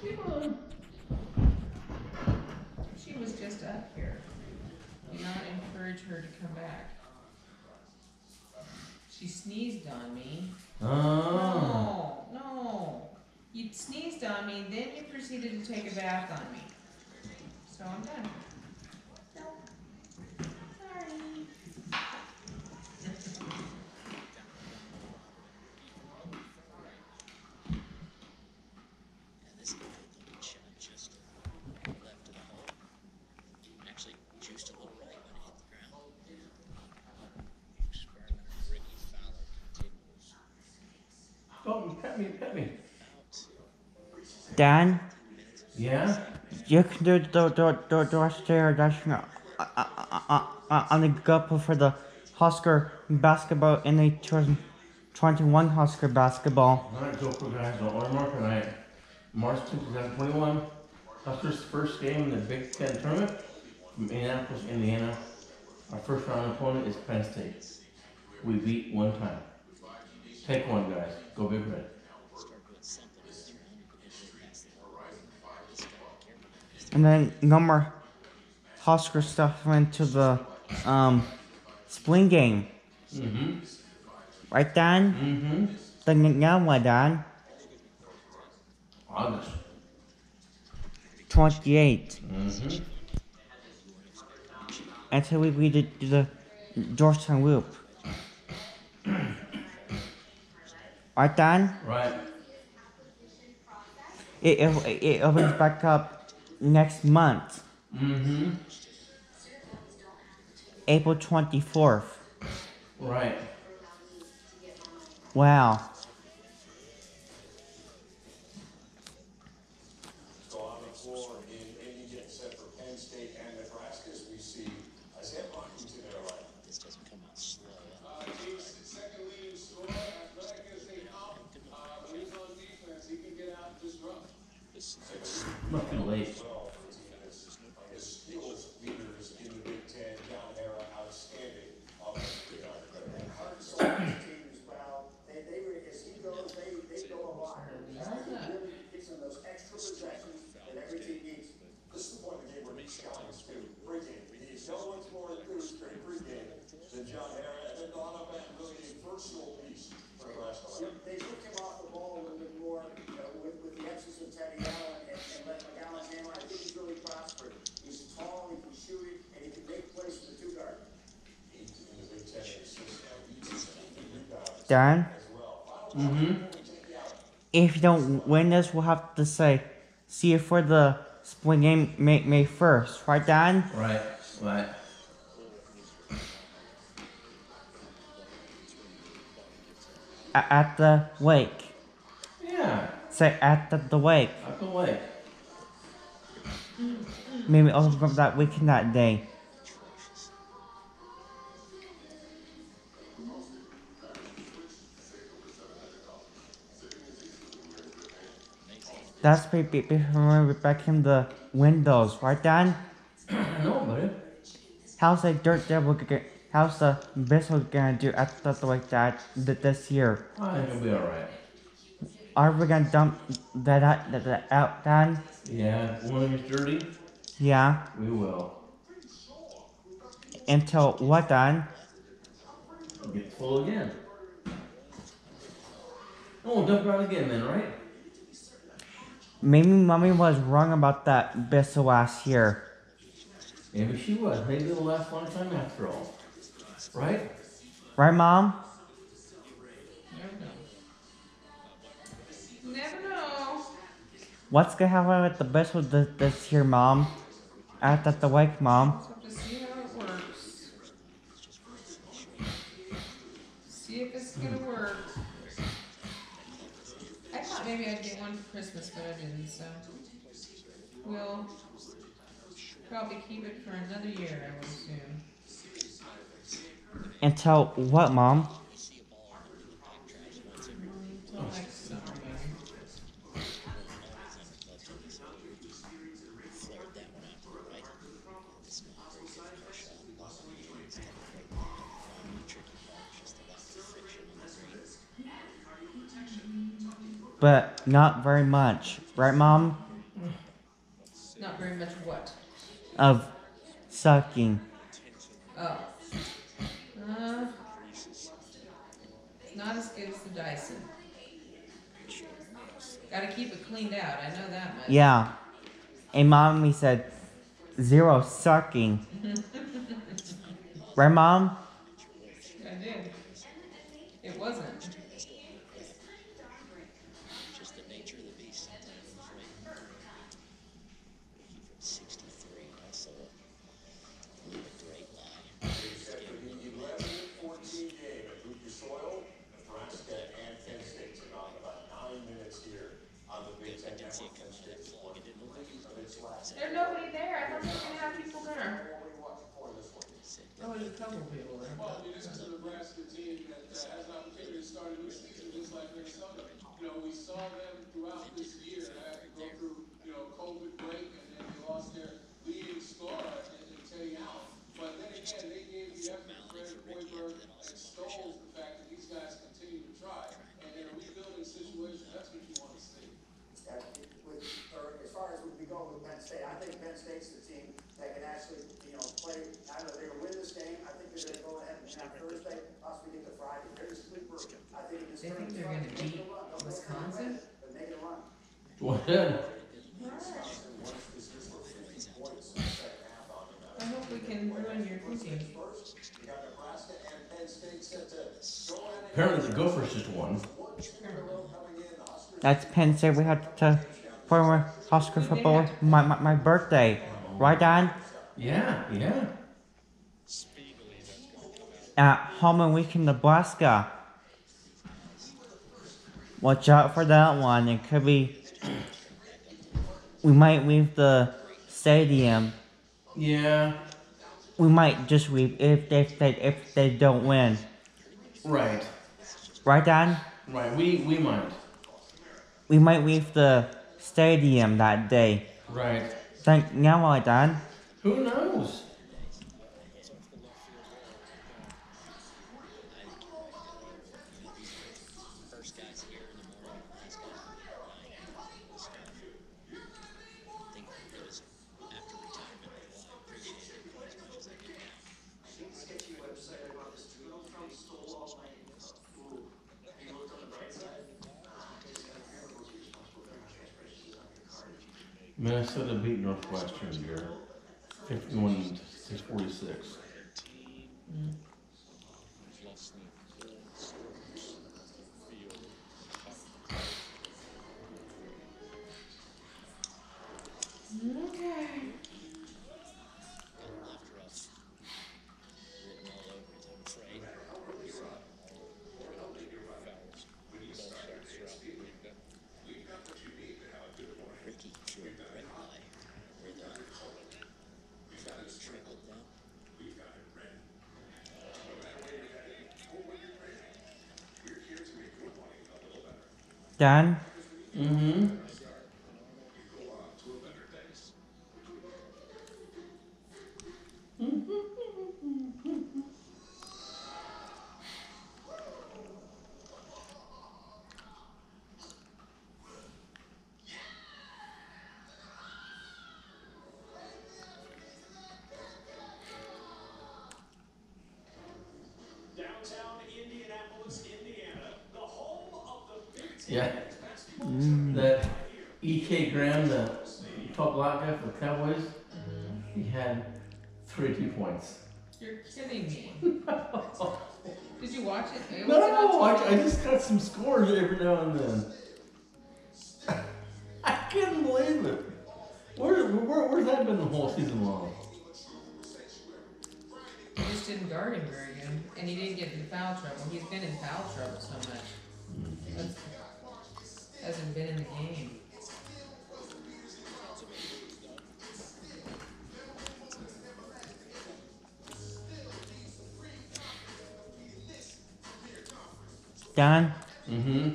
She was just up here. Do not encourage her to come back. She sneezed on me. Oh. No. You sneezed on me, then you proceeded to take a bath on me. So I'm done. Nope. Sorry. Don't pet me, pet me. Dan, Yeah? you can do the rest there on the couple for the Husker basketball in the 2021 Husker basketball. Alright, go for guys. Don't worry more tonight. March 2021. Huskers' first game in the Big Ten tournament from Indianapolis, Indiana. Our first round opponent is Penn State. We beat one time. Take one, guys. Go Big Red. And then no more Husker stuff into the spring game. Mm-hmm. Right, Dan? Mm-hmm. Then now what, Dan? August. 28. Mm-hmm. Until we read the Georgetown Loop. Right, Dan? Right. It opens back up next month, Mm-hmm. April 24th. Right. Wow. So on the floor in Indy getting set for Penn State and Nebraska as we see Isaiah Washington there right. This doesn't come out slow. Team's second leading scorer, athletic as they come. When he's on defense, he can get out and disrupt. Must be late. His skills leaders in the Big Ten, John Harrah, outstanding offensive guard. Hard soft teams, well, as he goes, they go a lot. Really gets them those extra possessions that every team needs. This is the point of the game where Nick Scallions too. Pregame. No one's more enthused during pregame than John Harrah. And then on up and really a versatile piece for Nebraska. They took him off the ball a little bit more with the emphasis of Teddy Allen and let McGowan handle. I think he's really prospered. He's tall, he can shoot it, and he can make plays for the two guard. 8 in the Big Ten assists and leads rebounds Dan, as well. Mm-hmm. if you don't win this, we'll have to say, see you for the spring game May 1st. Right, Dan? Right. Right. At the wake. Yeah. Say at the wake. Out the way. Maybe also from that weekend that day. That's before we back in the windows, right, Dan? No, buddy. How's the Dirt Devil how's the Bissell gonna do at the wake that this year? I think it'll be alright. Are we gonna dump that out, Dan? Yeah. One of these dirty? Yeah. We will. Until what, Dan? Get full again. Oh, dump it out again then, right? Maybe Mommy was wrong about that Bissell last year. Maybe she was. Maybe it'll last a long time after all. Right? Right, Mom? Never know. What's gonna happen with the Bissell this year, Mom? At the wake, Mom. Just have to see how it works. See if it's gonna work. I thought maybe I'd get one for Christmas, but I didn't, so we'll probably keep it for another year, I would assume. Until what, Mom? Until next summer, maybe. But not very much. Right, Mom? Not very much what? of sucking. Oh. Uh, not as good as the Dyson. Gotta keep it cleaned out, I know that much. Yeah. And mommy said, zero sucking. Right, mom? I did. It wasn't. After the 11-14 game at Lucas Soil, Nebraska and Penn State took on about 9 minutes here on the Big Ten Network. Penn State is one of its last. There's nobody there, I thought they were gonna have people there. What are you watching for this one? Oh, there's a couple people there. Well, I mean, this is a Nebraska team that has an opportunity to start a new season just like Minnesota. You know, we saw them throughout this year have to go through, COVID break, and then they lost their leading scorer in Teddy Allen. But then again, they gave the effort credit. Hoiberg extols the fact that these guys continue to try. And in a rebuilding situation, that's what you want to see. As far as we go with Penn State, I think Penn State's the team that can actually, play. Either they're gonna win this game. I think they're gonna go ahead and have Thursday, possibly get to Friday. They're a sleeper. I think it just They think turns they're Friday, gonna make it beat a run. Don't make it a Wisconsin? win, but make it a run. Go ahead. Wisconsin wants this just for 50 points in the second half on them. I hope we can ruin your cooking. First, you got Nebraska and Penn State set to go at it. Apparently the Gophers just won. One team in a row coming in. The Huskers That's Penn State. We had to former Husker football. My birthday. Right, Dad? Yeah, yeah. At Halloween week in Nebraska. Watch out for that one. It could be. We might leave the stadium. Yeah. We might just leave if they don't win. Right. Right, Dad? Right. We might. We might leave the stadium that day. Right. Think now, what, Dad? Who knows? Minnesota beat Northwestern here, 51-46. Okay. Dad? Mm-hmm. downtown Indianapolis, Indiana, the home of the Big Ten. Yeah. That E.K. Graham, the top black guy for the Cowboys, he had 32 points. You're kidding me. Did you watch it? Was it No, on TV? I just got some scores every now and then. I couldn't believe it. Where's that been the whole season long? He just didn't guard him very good, and he didn't get into foul trouble. He's been in foul trouble so much. That's, hasn't been in the game. Dad? Mm-hmm.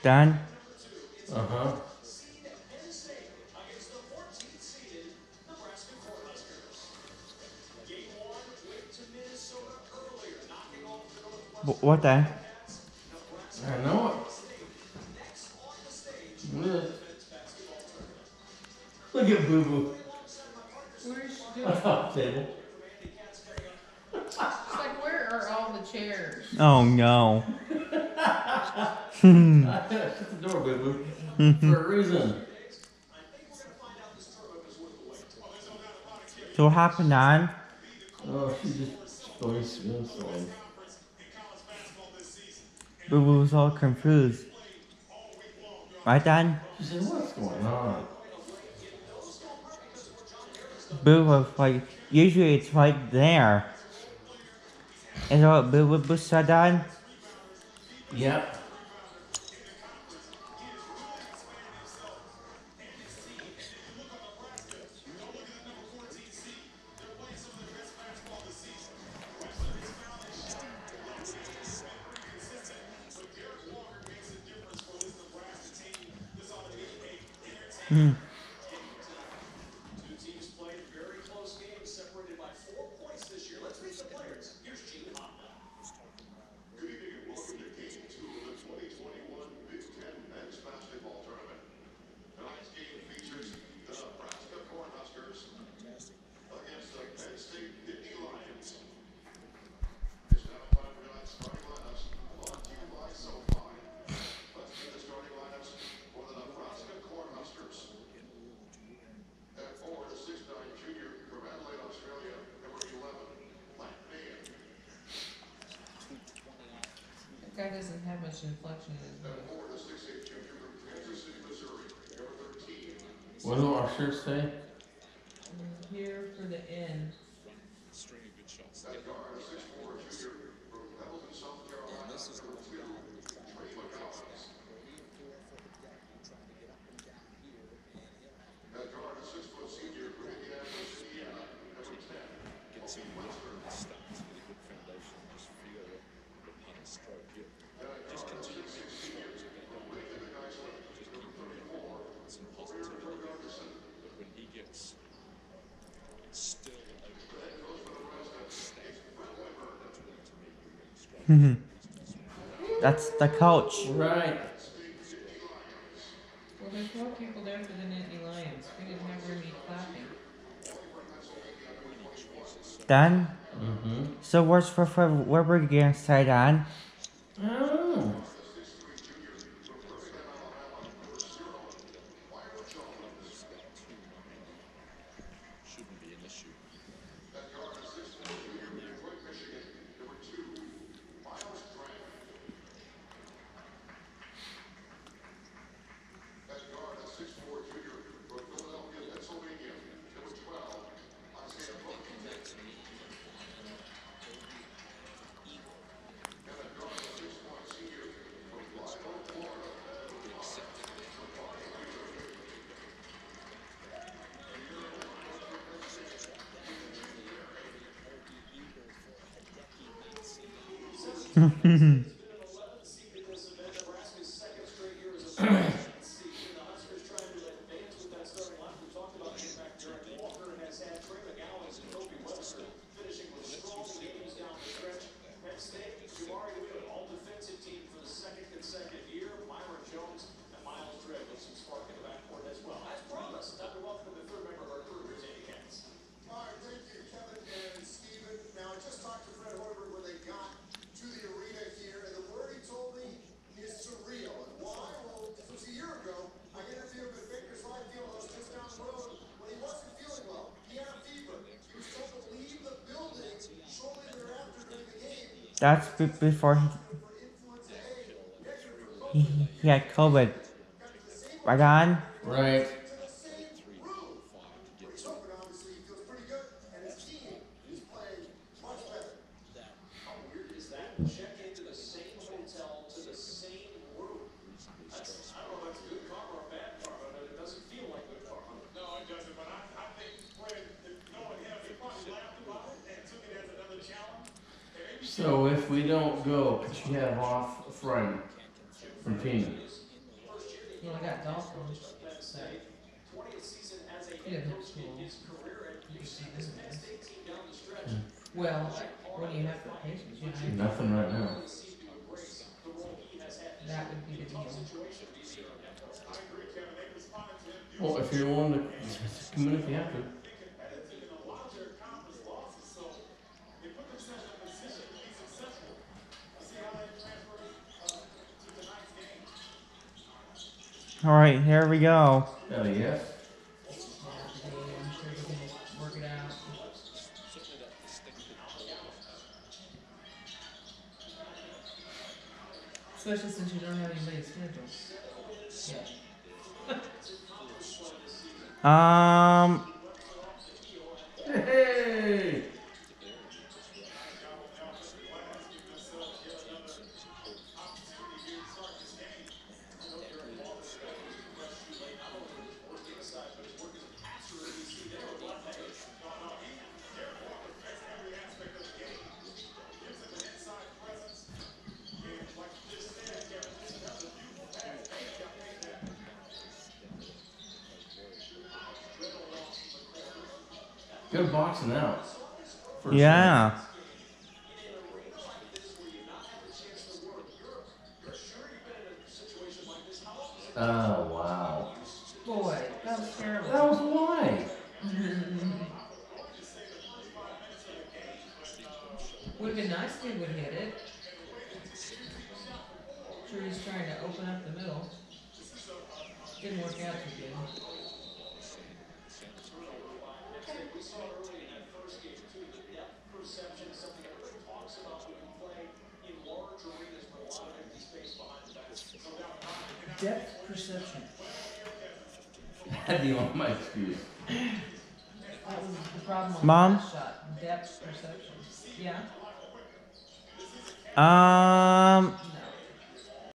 Done? Uh-huh. What then? I know it. Look Look at Boo Boo. Where's she On doing? top table. It's like, where are all the chairs? Oh no. Shut the door, Boo Boo. For a reason. So what happened, Don? Oh, she's just going smoothly. Boo Boo was all confused. Right, Don? She said, what's going on? Boo was like, usually it's right there. Is that what Boo said, Don? Yep. Hmm. Two teams played very close games, separated by 4 points this year. Let's meet the players. Here's Gene Honda. Good evening and welcome to Game 2 of the 2021 Big Ten Men's Basketball Tournament. Tonight's game features the Nebraska Cornhuskers against the Penn State Nittany Lions. It's now time for tonight's starting lineups, brought to you by SoFi. Let's see the starting lineups for the Nebraska Cornhuskers. At 4, the 6'9" junior from Adelaide, Australia, number 11, Matt Mayen. That guy doesn't have much inflection in his At voice. 4, the 6'8" junior from Kansas City, Missouri, number 13. What do our shirts say? We're here for the end. At guard, the 6'4" junior from Pendleton, South Carolina, number 2, Trey McGowan. At guard, the 6' senior from Indianapolis, Indiana, number 10, Kobe Webster. And at guard, the 6'6" senior from Reykjavik, Iceland, number 34, Kobe Ferguson. That's the coach. Right. Well, there's more people there for the Nittany Lions. We didn't have room to be clapping. Done? Mm-hmm. So where we're gonna say, Don? I don't know. That's before he had COVID. Right on? Right. Check into the same hotel to the same room. I don't know if that's good karma or bad karma, but it doesn't feel like good karma. No, it doesn't, but I think when knowing him, he probably laughed about it and took it as another challenge. And maybe So if we don't go, could you have off Friday from Tina? You only got Dolphins. So. He didn't have school. You could see this man. Well, what do you have for patience? You know, Nothing right now. that would be the deal. Well, if you're willing to come in if you have to. Alright, here we go. Yes. I'm sure we can work it out. Especially since you don't have anybody's schedule. Yeah. Hey! Good boxing out. For Yeah. Oh, wow. Boy, that was terrible. That was why. Would have been nice if he would hit it. Sure, he's trying to open up the middle. Didn't work out too good. Depth perception. That'd be on my excuse. That was the problem on Mom? the last shot. Depth perception. Yeah? Um, No.